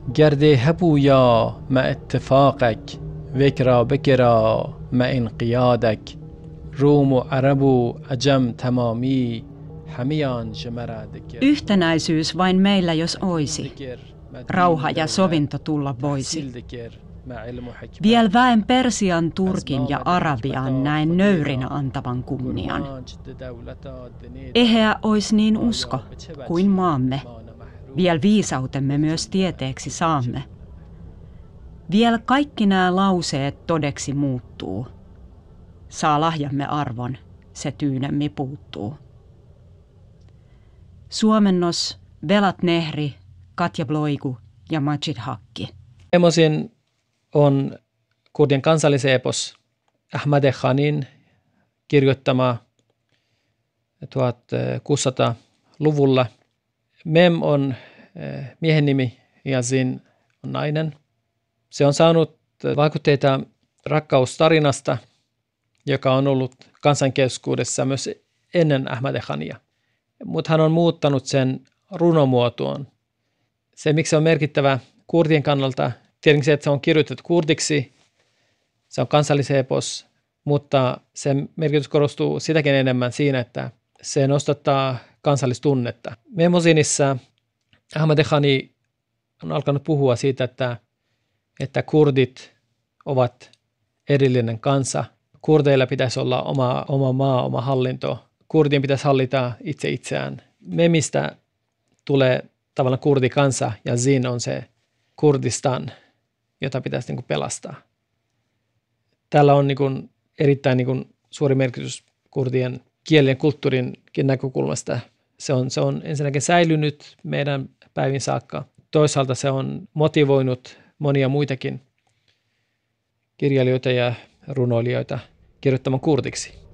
گرد هبویا مع اتفاقك ذكرى بكرى مع انقيادك روم عرب عجم تمامي حميان جمرا ذكر. Yhtenäisyys vain meillä jos oisi. Rauha ja sovinto tulla voisi. Viel väen Persian, Turkin ja Arabian näen nöyrinä antavan kunnian. Eheä ois niin usko kuin maamme. Viel viisautemme myös tieteeksi saamme. Viel kaikki nämä lauseet todeksi muuttuu. Saa lahjamme arvon, se tyynemmi puuttuu. Suomennos Velat Nehri, Katja Bloiku ja Majid Hakki. Emosin on kurdien kansallisepos Ahmad Khanin kirjoittama 1600-luvulla. Mem on miehen nimi ja Zin on nainen. Se on saanut vaikutteita rakkaustarinasta, joka on ollut kansankeskuudessa myös ennen Ahmad Khania. Mutta hän on muuttanut sen runomuotoon. Se, miksi se on merkittävä kurdien kannalta, tietenkin se, että se on kirjoitettu kurdiksi, se on kansallisepos, mutta sen merkitys korostuu sitäkin enemmän siinä, että se nostattaa kansallistunnetta. Memosinissa Ahmad Khani on alkanut puhua siitä, että kurdit ovat erillinen kansa. Kurdeilla pitäisi olla oma maa, oma hallinto. Kurdien pitäisi hallita itse itseään. Memistä tulee tavallaan kurdikansa ja Zin on se Kurdistan, jota pitäisi pelastaa. Tällä on erittäin suuri merkitys kurdien kielen ja kulttuurinkin näkökulmasta. Se on ensinnäkin säilynyt meidän päivin saakka. Toisaalta se on motivoinut monia muitakin kirjailijoita ja runoilijoita kirjoittamaan kurdiksi.